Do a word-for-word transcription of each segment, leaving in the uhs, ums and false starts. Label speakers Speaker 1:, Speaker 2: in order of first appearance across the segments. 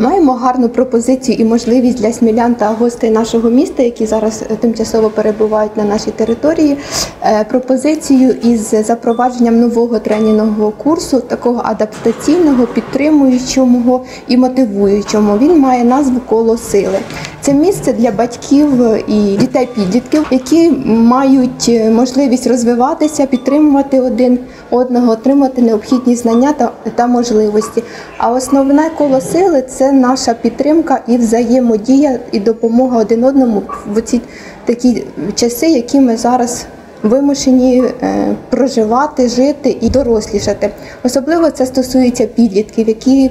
Speaker 1: Маємо гарну пропозицію і можливість для смілян та гостей нашого міста, які зараз тимчасово перебувають на нашій території, пропозицію із запровадженням нового тренінгового курсу, такого адаптаційного, підтримуючого і мотивуючого. Він має назву «Коло сили». Це місце для батьків і дітей-підлітків, які мають можливість розвиватися, підтримувати один одного, отримати необхідні знання та, та можливості. А основне коло сили – це наша підтримка і взаємодія, і допомога один одному в ці такі часи, які ми зараз вимушені е, проживати, жити і дорослішати. Особливо це стосується підлітків, які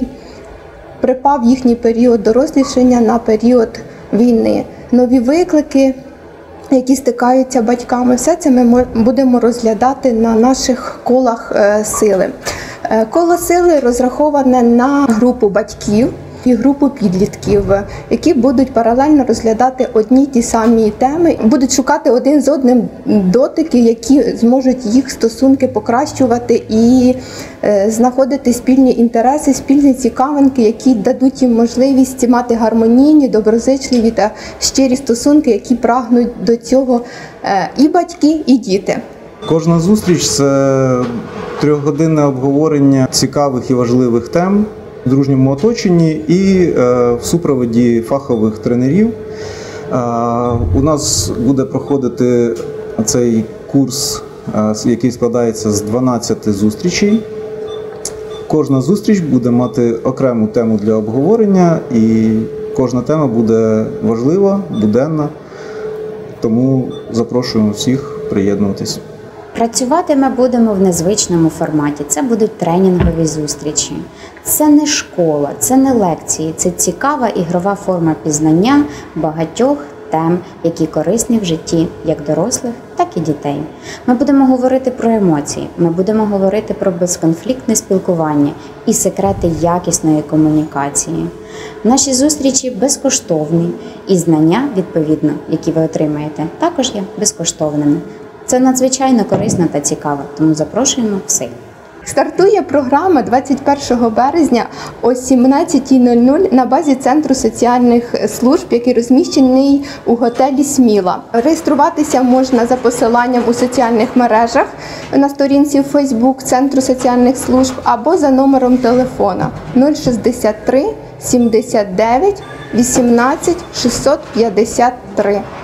Speaker 1: припав їхній період дорослішання на період війни. Нові виклики, які стикаються батьками, все це ми будемо розглядати на наших колах е, сили. Е, коло сили розраховане на групу батьків і групу підлітків, які будуть паралельно розглядати одні ті самі теми, будуть шукати один з одним дотики, які зможуть їх стосунки покращувати і е, знаходити спільні інтереси, спільні цікавинки, які дадуть їм можливість мати гармонійні, доброзичливі та щирі стосунки, які прагнуть до цього е, і батьки, і діти.
Speaker 2: Кожна зустріч – це трьохгодинне обговорення цікавих і важливих тем в дружньому оточенні і е, в супроводі фахових тренерів. Е, у нас буде проходити цей курс, е, який складається з дванадцяти зустрічей. Кожна зустріч буде мати окрему тему для обговорення, і кожна тема буде важлива, буденна, тому запрошуємо всіх приєднуватись.
Speaker 3: Працювати ми будемо в незвичному форматі. Це будуть тренінгові зустрічі. Це не школа, це не лекції, це цікава ігрова форма пізнання багатьох тем, які корисні в житті як дорослих, так і дітей. Ми будемо говорити про емоції, ми будемо говорити про безконфліктне спілкування і секрети якісної комунікації. Наші зустрічі безкоштовні і знання, відповідно, які ви отримаєте, також є безкоштовними. Це надзвичайно корисно та цікаво, тому запрошуємо всіх.
Speaker 1: Стартує програма двадцять першого березня о сімнадцятій нуль нуль на базі Центру соціальних служб, який розміщений у готелі «Сміла». Реєструватися можна за посиланням у соціальних мережах на сторінці в Фейсбук Центру соціальних служб або за номером телефона нуль шістдесят три сімдесят дев'ять вісімнадцять шістсот п'ятдесят три.